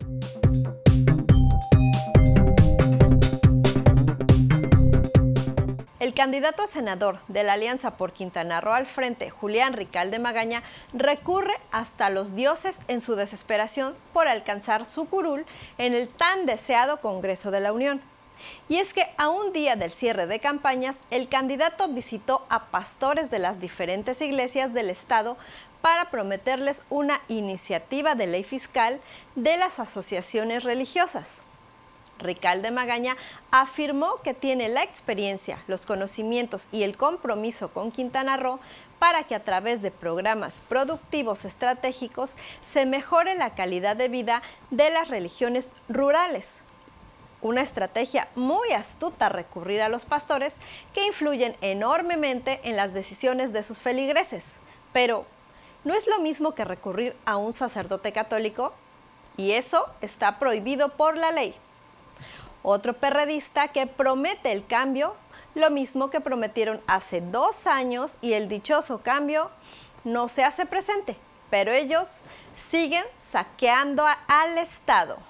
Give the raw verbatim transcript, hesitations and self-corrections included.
El candidato a senador de la Alianza por Quintana Roo al frente, Julián Ricalde Magaña, recurre hasta los dioses en su desesperación por alcanzar su curul en el tan deseado Congreso de la Unión. Y es que a un día del cierre de campañas, el candidato visitó a pastores de las diferentes iglesias del estado para prometerles una iniciativa de ley fiscal de las asociaciones religiosas. Ricalde Magaña afirmó que tiene la experiencia, los conocimientos y el compromiso con Quintana Roo para que a través de programas productivos estratégicos se mejore la calidad de vida de las religiones rurales. Una estrategia muy astuta recurrir a los pastores que influyen enormemente en las decisiones de sus feligreses. Pero, ¿no es lo mismo que recurrir a un sacerdote católico? Y eso está prohibido por la ley. Otro perredista que promete el cambio, lo mismo que prometieron hace dos años y el dichoso cambio no se hace presente, pero ellos siguen saqueando al Estado.